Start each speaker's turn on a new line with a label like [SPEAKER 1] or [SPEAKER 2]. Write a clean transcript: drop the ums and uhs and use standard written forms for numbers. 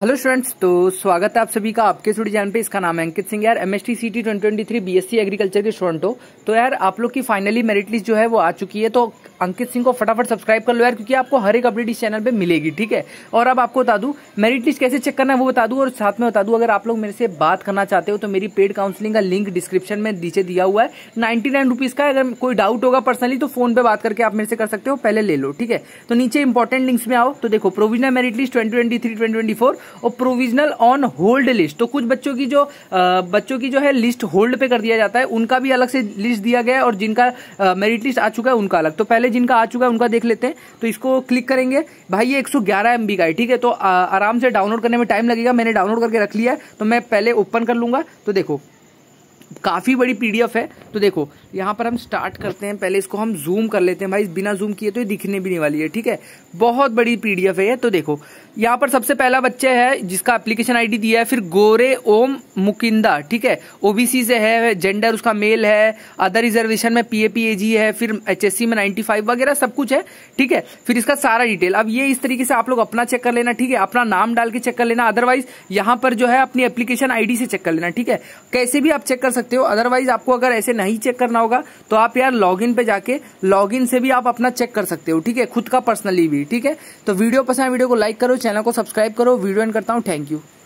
[SPEAKER 1] Hello students, तो स्वागत है आप सभी का आपके स्टडी चैनल पे। इसका नाम है अंकित सिंह। यार एमएसटी सीटी 2023 बीएससी एग्रीकल्चर के स्टूडेंट हो तो यार आप लोग की फाइनली मेरिट लिस्ट जो है वो आ चुकी है। तो अंकित सिंह को फटाफट सब्सक्राइब कर लो यार, क्योंकि आपको हर एक अपडेट इस चैनल पे मिलेगी, ठीक है। और अब आपको बता दूं मेरिट लिस्ट कैसे चेक करना है वो बता दूं, और साथ में बता दूं अगर आप लोग मेरे से बात करना चाहते हो तो मेरी पेड काउंसलिंग का लिंक डिस्क्रिप्शन में नीचे दिया हुआ है। 99 रुपीज का। अगर कोई डाउट होगा पर्सनली तो फोन पे बात करके आप मेरे से कर सकते हो, पहले ले लो, ठीक है। तो नीचे इंपॉर्टेंट लिंक्स में आओ तो देखो प्रोविजनल मेरिट लिस्ट 2023-2024 और प्रोविजनल ऑन होल्ड लिस्ट। तो कुछ बच्चों की जो है लिस्ट होल्ड पे कर दिया जाता है, उनका भी अलग से लिस्ट दिया गया है, और जिनका मेरिट लिस्ट आ चुका है उनका अलग। तो पहले जिनका आ चुका है उनका देख लेते हैं। तो इसको क्लिक करेंगे भाई, ये 111 MB का है, ठीक है। तो आराम से डाउनलोड करने में टाइम लगेगा। मैंने डाउनलोड करके रख लिया है, तो मैं पहले ओपन कर लूंगा। तो देखो काफी बड़ी पीडीएफ है। तो देखो यहाँ पर हम स्टार्ट करते हैं। पहले इसको हम जूम कर लेते हैं भाई, बिना जूम किए तो ये दिखने भी नहीं वाली है, ठीक है। बहुत बड़ी पीडीएफ है ये। तो देखो यहाँ पर सबसे पहला बच्चा है जिसका एप्लीकेशन आईडी दिया है, फिर गोरे ओम मुकिंदा, ठीक है। ओबीसी से है, जेंडर उसका मेल है, अदर रिजर्वेशन में पीएपीएजी है, फिर एचएससी में 95 वगैरह सब कुछ है, ठीक है। फिर इसका सारा डिटेल। अब ये इस तरीके से आप लोग अपना चेक कर लेना, ठीक है। अपना नाम डाल के चेक कर लेना, अदरवाइज यहाँ पर जो है अपनी एप्लीकेशन आईडी से चेक कर लेना, ठीक है। कैसे भी आप चेक कर सकते हो। अदरवाइज आपको अगर ऐसे नहीं चेक करना होगा तो आप यार लॉगिन पे जाके लॉगिन से भी आप अपना चेक कर सकते हो, ठीक है, खुद का पर्सनली भी, ठीक है। तो वीडियो पसंद है वीडियो को लाइक करो, चैनल को सब्सक्राइब करो। वीडियो एंड करता हूं, थैंक यू।